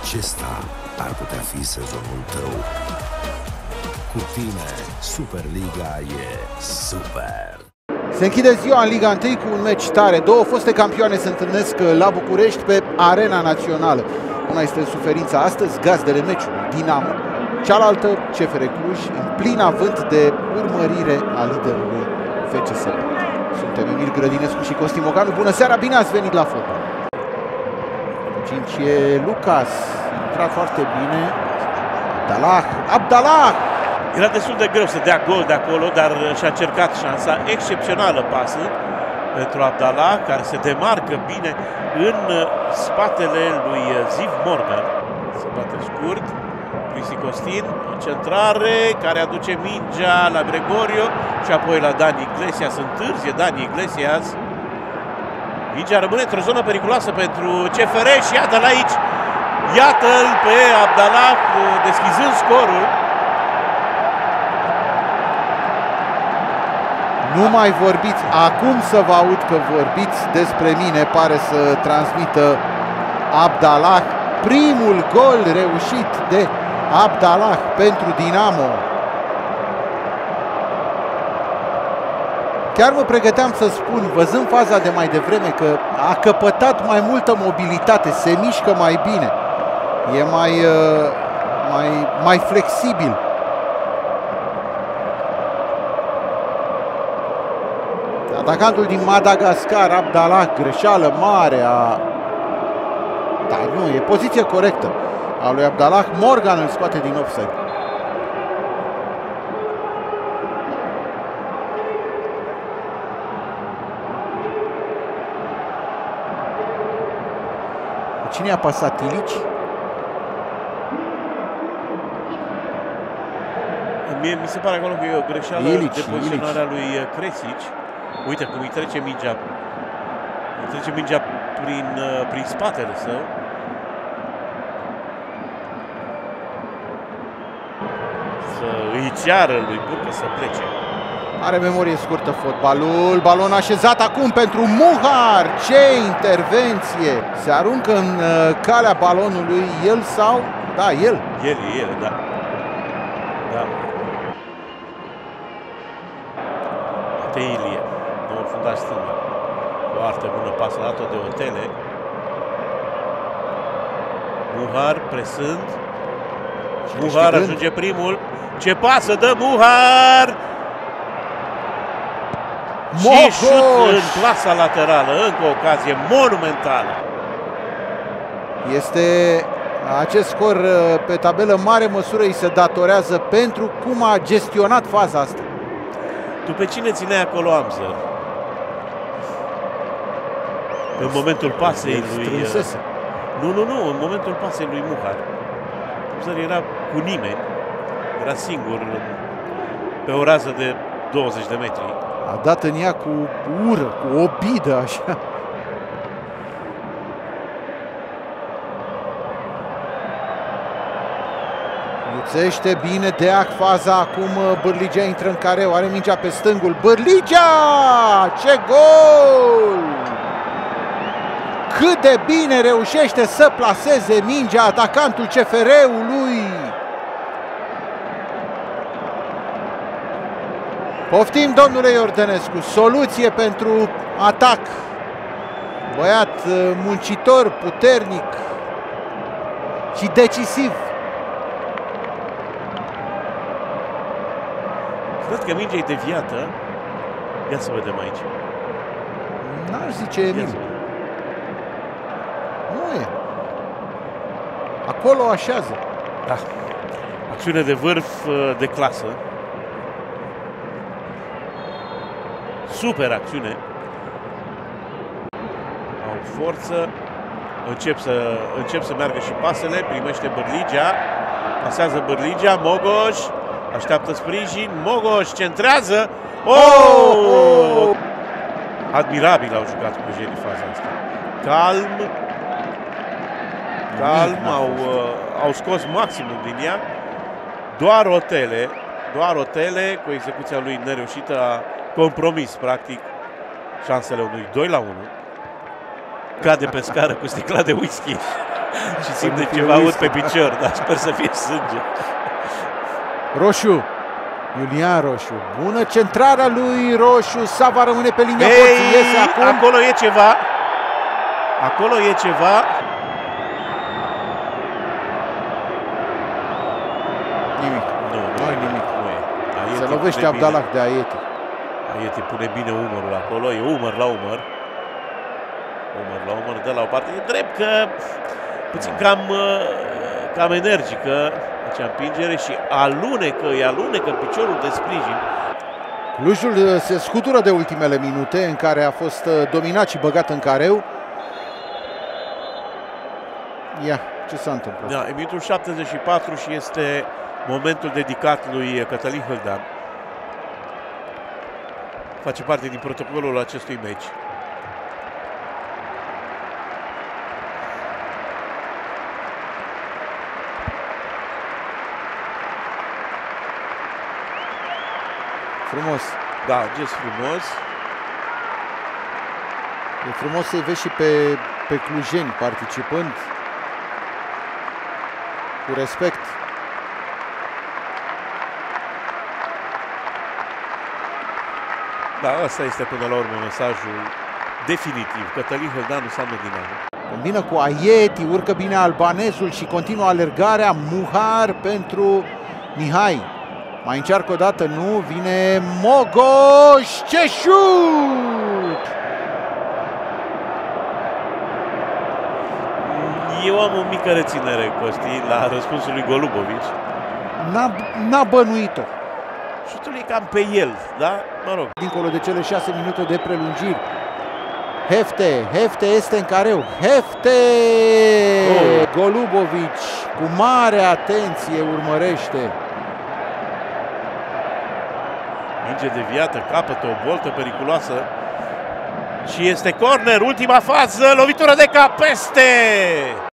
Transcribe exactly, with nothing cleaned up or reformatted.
Acesta ar putea fi sezonul tău. Cu tine, Superliga e super! Se închide ziua în Liga unu cu un meci tare. Două foste campioane se întâlnesc la București pe Arena Națională. Una este în suferința astăzi, gazdele meciului, Dinamo. Cealaltă, C F R Cluj, în plin avânt de urmărire a liderului F C S B. Suntem Emil Grădinescu și Costi Moganu. Bună seara, bine ați venit la fotbal! cinci e Lucas, intra foarte bine. Abdallah, Abdallah! Era destul de greu să dea gol de acolo, dar și-a cercat șansa. Excepțională pasă pentru Abdallah, care se demarcă bine în spatele lui Ziv Morgan. Se bate scurt. Cristi Costin, o centrare care aduce mingea la Gregorio și apoi la Dani Iglesias. Întârzie Dani Iglesias. Mingea rămâne într-o zonă periculoasă pentru C F R și iată-l aici. Iată-l pe Abdallah deschizând scorul. Nu mai vorbiți, acum să vă aud că vorbiți despre mine, pare să transmită Abdallah. Primul gol reușit de Abdallah pentru Dinamo. Chiar mă pregăteam să spun, văzând faza de mai devreme, că a căpătat mai multă mobilitate, se mișcă mai bine, e mai, mai, mai flexibil. Atacantul din Madagascar, Abdallah, greșeală mare a... Dar nu, e poziție corectă a lui Abdallah. Morgan îl scoate din offside. Cine a pasat? Ilici? Mie mi se pare acolo că e o greșeală Ilici, de poziționarea lui Kresic. Uite cum îi trece mingea. Îi trece mingea prin, prin spatele său. Să îi ceară lui Burcă să plece. Are memorie scurtă fotbalul. Balon așezat acum pentru Muhar. Ce intervenție! Se aruncă în calea balonului. El sau? Da, el. El, el, da. Da. Matei Ilie. Noul fundaș stânga. Foarte bună pasă, dat-o de Otele. Muhar presând. Muhar ajunge primul. Ce pasă dă Muhar! Și șut în plasa laterală. Încă o ocazie monumentală. Este acest scor pe tabelă, mare măsură îi se datorează pentru cum a gestionat faza asta. Tu pe cine țineai acolo, Amzer? În momentul pasei lui... Strânsese. Nu, nu, nu, în momentul pasei lui Muhar. Amzer era cu nimeni. Era singur pe o rază de douăzeci de metri. A dat în ea cu ură, cu obidă, așa. Iuțește bine Deac faza, acum Bârligea intră în careu, are mingea pe stângul. Bârligea! Ce gol! Cât de bine reușește să plaseze mingea atacantul C F R-ului! Poftim, domnule Iordănescu, soluție pentru atac. Băiat muncitor, puternic și decisiv. Cred că mingea e deviată. Ia să vedem aici. N-aș zice Emil. Nu e. Acolo așează. Da. Acțiune de vârf de clasă. Super acțiune. Au forță. Încep să, încep să meargă și pasele. Primește Bârligea. Pasează Bârligea. Mogoș. Așteaptă sprijin. Mogoș centrează. Oh! Admirabil au jucat cu Jeni faza asta. Calm. Calm. Au, au scos maximul din ea. Doar Otele. Doar Otele cu execuția lui nereușită a compromis, practic, șansele unui doi la unu. Cade pe scară cu sticla de whisky Și simt de ceva aud pe picior, dar sper să fie sânge. Roșu. Iulian Roșu. Bună centrarea lui Roșu. Sava rămâne pe linia Ei, porții. Iese acum. Acolo e ceva. Acolo e ceva. Nimic. Nu, nu, Nu e nimic. Nu e. Aieti Se lovește pune Abdallah bine. de Aieti. Aieti pune bine umărul acolo. E umăr la umăr. Umăr la umăr, dă la o parte. E drept că puțin cam, cam energică acea împingere și alunecă, îi alunecă piciorul de sprijin. Clujul se scutură de ultimele minute în care a fost dominat și băgat în careu. Ia, ce s-a întâmplat? Da, e minutul șaptezeci și patru și este momentul dedicat lui Cătălin Hâldan. Face parte din protocolul acestui meci. Frumos. Da, gest frumos. E frumos să-i vezi și pe, pe clujeni participând cu respect. Da, asta este până la urmă mesajul definitiv. Cătălin Hâldan înseamnă Dinamo. Combină cu Aieti, urcă bine albanezul și continuă alergarea. Muhar pentru Mihai. Mai încearcă o dată, nu, vine Mogoș, ce șut! Eu am o mică reținere, Costi, la răspunsul lui Golubovic. N-a bănuit-o. Șutul e cam pe el, da? Mă rog. Dincolo de cele șase minute de prelungiri. Hefte, Hefte este în careu. Hefte! Oh. Golubovic cu mare atenție urmărește. Minge deviată, capătă o boltă periculoasă. Și este corner, ultima fază, lovitură de cap peste!